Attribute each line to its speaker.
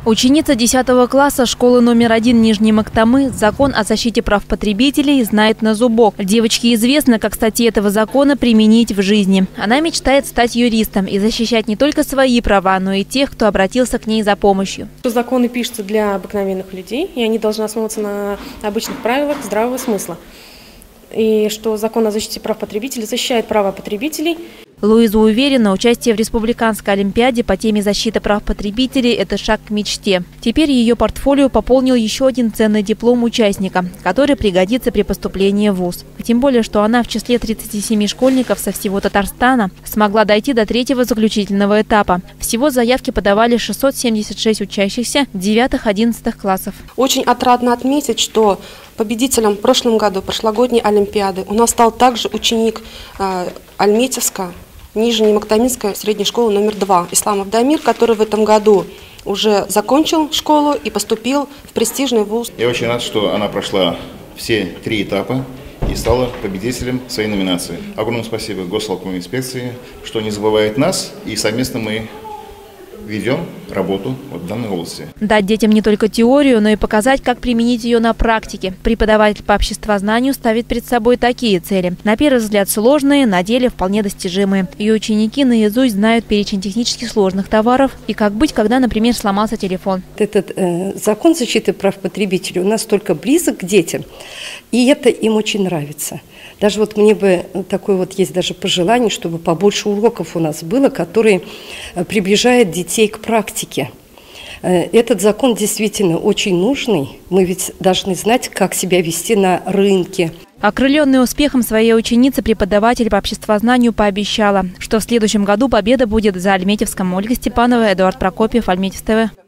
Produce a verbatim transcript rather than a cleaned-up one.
Speaker 1: Ученица десятого класса школы номер один Нижней Мактамы закон о защите прав потребителей знает на зубок. Девочке известно, как статьи этого закона применить в жизни. Она мечтает стать юристом и защищать не только свои права, но и тех, кто обратился к ней за помощью.
Speaker 2: Законы пишутся для обыкновенных людей, и они должны основываться на обычных правилах здравого смысла. И что закон о защите прав потребителей защищает права потребителей.
Speaker 1: Луиза уверена, участие в республиканской олимпиаде по теме защиты прав потребителей – это шаг к мечте. Теперь ее портфолио пополнил еще один ценный диплом участника, который пригодится при поступлении в вуз. Тем более, что она в числе тридцати семи школьников со всего Татарстана смогла дойти до третьего заключительного этапа. Всего заявки подавали шестьсот семьдесят шесть учащихся девятых-одиннадцатых классов.
Speaker 3: Очень отрадно отметить, что победителем в прошлом году прошлогодней олимпиады у нас стал также ученик э, Альметьевска, Нижнемактаминская средняя школа номер два Исламов Дамир, который в этом году уже закончил школу и поступил в престижный вуз.
Speaker 4: Я очень рад, что она прошла все три этапа и стала победителем своей номинации. Огромное спасибо Госалкомной инспекции, что не забывает нас, и совместно мы ведем работу в данной области.
Speaker 1: Дать детям не только теорию, но и показать, как применить ее на практике. Преподаватель по обществознанию ставит перед собой такие цели. На первый взгляд сложные, на деле вполне достижимые. Ее ученики наизусть знают перечень технически сложных товаров и как быть, когда, например, сломался телефон.
Speaker 5: Этот э, закон защиты прав потребителей у нас только близок к детям, и это им очень нравится. Даже вот мне бы такое вот есть даже пожелание, чтобы побольше уроков у нас было, которые приближают детей к практике. Этот закон действительно очень нужный. Мы ведь должны знать, как себя вести на рынке.
Speaker 1: Окрыленный успехом своей ученицы, преподаватель по обществознанию пообещала, что в следующем году победа будет за Альметьевском. Ольга Степанова, Эдуард Прокопьев, Альметьевск ТВ.